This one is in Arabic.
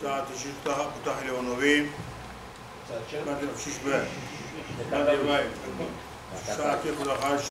ساعة شفتها بتحلي ونوين ما تبشيش بقى ساعة كيف